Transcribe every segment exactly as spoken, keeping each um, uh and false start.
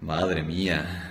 Madre mía.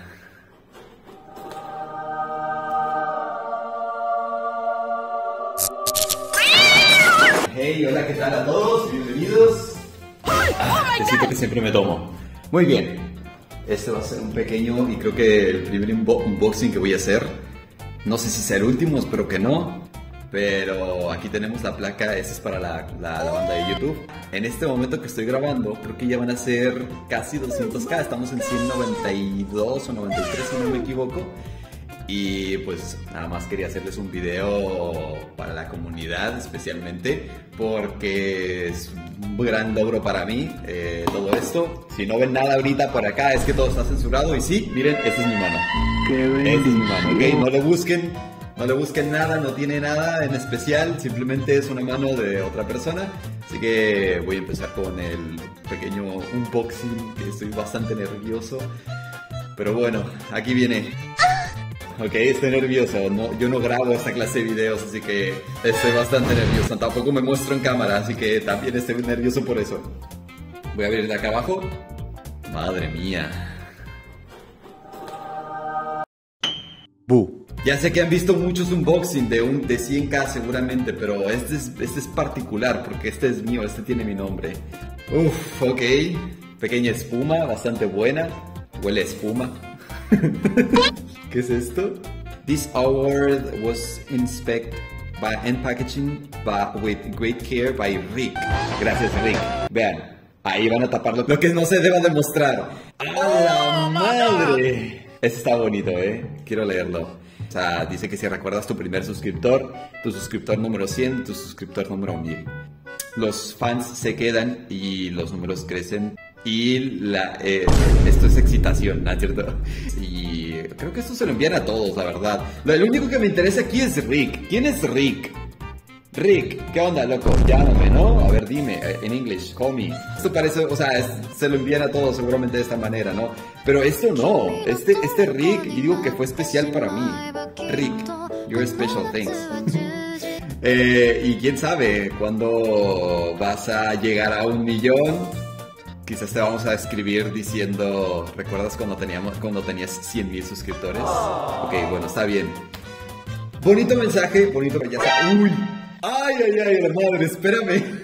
Hey, hola, ¿qué tal a todos? Bienvenidos. Ah, besito que siempre me tomo. Muy bien. Este va a ser un pequeño y creo que el primer unboxing que voy a hacer. No sé si sea el último, espero que no. Pero aquí tenemos la placa, esta es para la, la, la banda de YouTube. En este momento que estoy grabando, creo que ya van a ser casi doscientos K. Estamos en ciento noventa y dos o noventa y tres, si no me equivoco. Y pues nada más quería hacerles un video para la comunidad especialmente, porque es un gran logro para mí eh, todo esto. Si no ven nada ahorita por acá es que todo está censurado. Y sí, miren, esta es mi mano. Esta es mi mano, ¿ok? No le busquen. No le busquen nada, no tiene nada en especial, simplemente es una mano de otra persona. Así que voy a empezar con el pequeño unboxing, que estoy bastante nervioso. Pero bueno, aquí viene. Ok, estoy nervioso, no, yo no grabo esta clase de videos, así que estoy bastante nervioso. Tampoco me muestro en cámara, así que también estoy nervioso por eso. Voy a abrir de acá abajo. Madre mía. Bu. Ya sé que han visto muchos unboxing de, un, de cien K seguramente, pero este es, este es particular porque este es mío, este tiene mi nombre. Uff, ok. Pequeña espuma, bastante buena. Huele a espuma. ¿Qué es esto? This award was inspected by and packaging by, with great care by Rick. Gracias, Rick. Vean, ahí van a taparlo. Lo que no se deba demostrar. ¡A la madre! Este está bonito, ¿eh? Quiero leerlo. O sea, dice que si recuerdas tu primer suscriptor, tu suscriptor número cien, tu suscriptor número mil. Los fans se quedan y los números crecen. Y la, eh, esto es excitación, ¿no es cierto? Y creo que esto se lo envían a todos, la verdad. Lo, lo único que me interesa aquí es Rick. ¿Quién es Rick? Rick, ¿qué onda, loco? Llámame, ¿no? A ver, dime, en inglés, call me. Esto parece, o sea, es, se lo envían a todos seguramente de esta manera, ¿no? Pero esto no, este, este Rick, y digo que fue especial para mí. Rick, you're special, thanks. eh, y quién sabe, cuando vas a llegar a un millón, quizás te vamos a escribir diciendo, ¿recuerdas cuando, teníamos, cuando tenías cien mil suscriptores? Ok, bueno, está bien. Bonito mensaje, bonito mensaje. ¡Uy! ¡Ay, ay, ay, la madre! Espérame.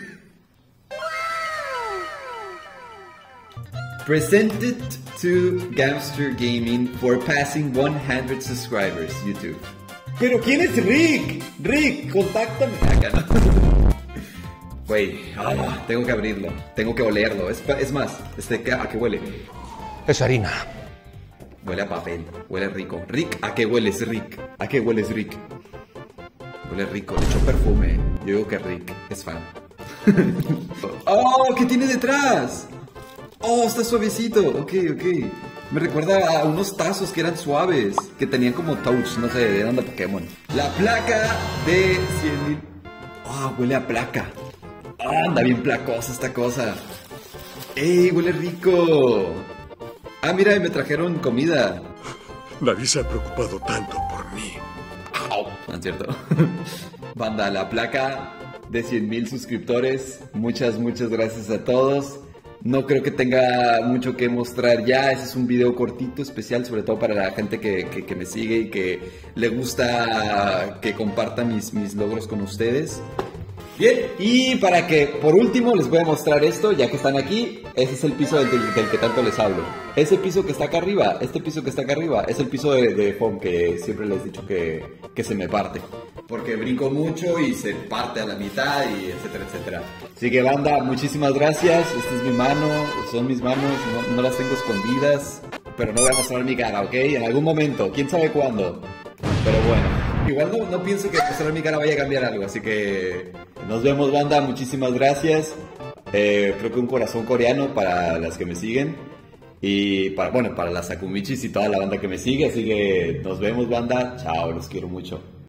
Presented to Gamster Gaming for passing one hundred subscribers, YouTube. ¿Pero quién es Rick? Rick, contáctame. Acá no. Güey, oh, tengo que abrirlo. Tengo que olerlo. Es, es más, este, ¿a qué huele? Es harina. Huele a papel, huele rico. Rick, ¿a qué hueles, Rick? ¿A qué hueles, Rick? Huele rico, le echo perfume. Yo digo que Rick es fan. ¡Oh! ¿Qué tiene detrás? ¡Oh! Está suavecito. Ok, ok. Me recuerda a unos tazos que eran suaves, que tenían como touch, no sé, de onda Pokémon. La placa de cien mil. ¡Oh! Huele a placa. ¡Oh! Anda bien placosa esta cosa. ¡Ey! Huele rico. Ah, mira, y me trajeron comida. Nadie se ha preocupado tanto por mí. No es cierto. Banda, la placa de cien mil suscriptores. Muchas, muchas gracias a todos. No creo que tenga mucho que mostrar ya. Ese es un video cortito, especial, sobre todo para la gente que, que, que me sigue y que le gusta que comparta mis, mis logros con ustedes. Bien, y para que por último les voy a mostrar esto, ya que están aquí. Ese es el piso del, del, del que tanto les hablo. Ese piso que está acá arriba, este piso que está acá arriba, es el piso de, de foam que siempre les he dicho que, que se me parte. Porque brinco mucho y se parte a la mitad y etcétera, etcétera. Así que banda, muchísimas gracias. Esta es mi mano, son mis manos, no, no las tengo escondidas. Pero no voy a mostrar mi cara, ¿ok? En algún momento, quién sabe cuándo. Pero bueno. Igual no, no pienso que mostrar mi cara vaya a cambiar algo, así que nos vemos, banda, muchísimas gracias. Eh, creo que un corazón coreano para las que me siguen y para, bueno, para las Akumichis y toda la banda que me sigue, así que nos vemos, banda, chao, los quiero mucho.